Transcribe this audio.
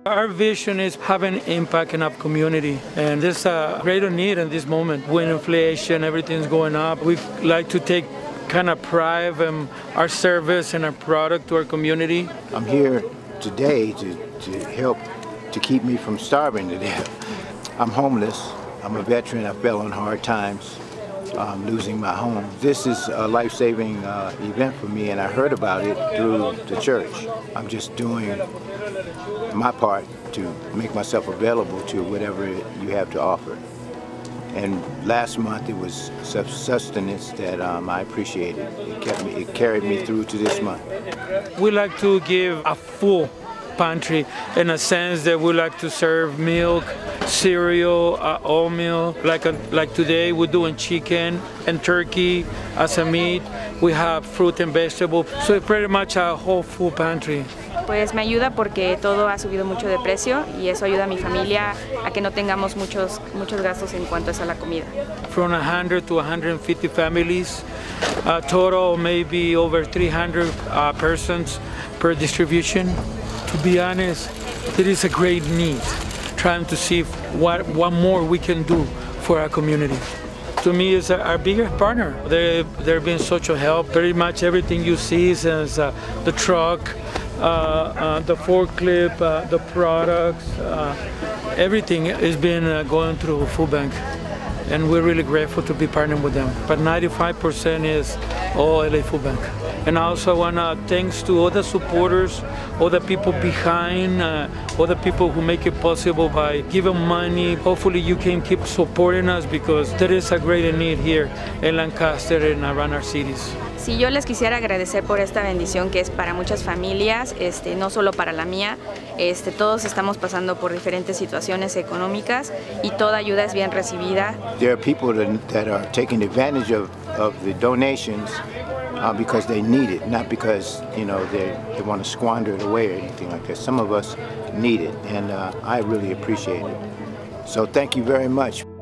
Our vision is having impact in our community, and there's a greater need in this moment. When inflation, everything's going up, we like to take kind of pride in our service and our product to our community. I'm here today to help to keep me from starving to death. I'm homeless. I'm a veteran. I fell on hard times, losing my home. This is a life-saving event for me, and I heard about it through the church. I'm just doing my part to make myself available to whatever you have to offer. And last month it was sustenance that I appreciated. It carried me through to this month. We like to give a full pantry in a sense that we like to serve milk, cereal, oatmeal. Like today we're doing chicken and turkey as a meat. We have fruit and vegetables. So it's pretty much a whole full pantry. Pues me ayuda porque todo ha subido mucho de precio y eso ayuda a mi familia a que no tengamos muchos gastos en cuanto a la comida. From 100 to 150 families, total maybe over 300 persons per distribution. To be honest, there is a great need trying to see what more we can do for our community. To me, it's our biggest partner. They're being social help. Pretty much everything you see is the truck, the forklift, the products, everything has been going through food bank, and we're really grateful to be partnering with them. But 95% is all LA Food Bank. And I also want to thanks to all the supporters, all the people behind, all the people who make it possible by giving money. Hopefully you can keep supporting us because there is a great need here in Lancaster and around our cities. Sí, yo les quisiera agradecer por esta bendición que es para muchas familias, no solo para la mía. Todos estamos pasando por diferentes situaciones económicas y toda ayuda es bien recibida. There are people that are taking advantage of the donations because they need it, not because they want to squander it away or anything like that. Some of us need it, and I really appreciate it. So thank you very much.